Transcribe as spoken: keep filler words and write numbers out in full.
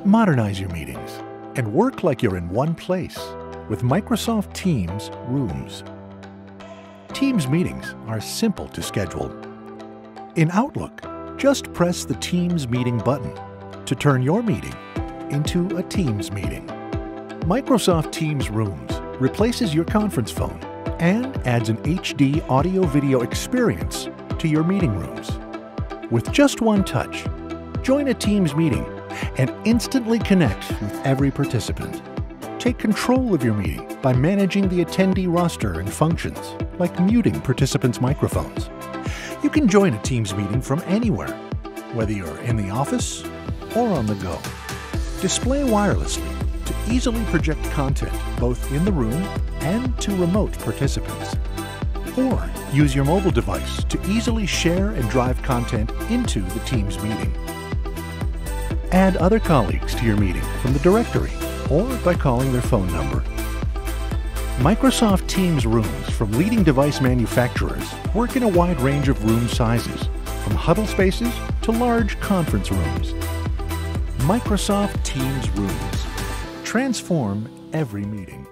Modernize your meetings and work like you're in one place with Microsoft Teams Rooms. Teams meetings are simple to schedule. In Outlook, just press the Teams Meeting button to turn your meeting into a Teams meeting. Microsoft Teams Rooms replaces your conference phone and adds an H D audio-video experience to your meeting rooms. With just one touch, join a Teams meeting and instantly connect with every participant. Take control of your meeting by managing the attendee roster and functions, like muting participants' microphones. You can join a Teams meeting from anywhere, whether you're in the office or on the go. Display wirelessly to easily project content both in the room and to remote participants. Or use your mobile device to easily share and drive content into the Teams meeting. Add other colleagues to your meeting from the directory or by calling their phone number. Microsoft Teams Rooms from leading device manufacturers work in a wide range of room sizes, from huddle spaces to large conference rooms. Microsoft Teams Rooms. Transform every meeting.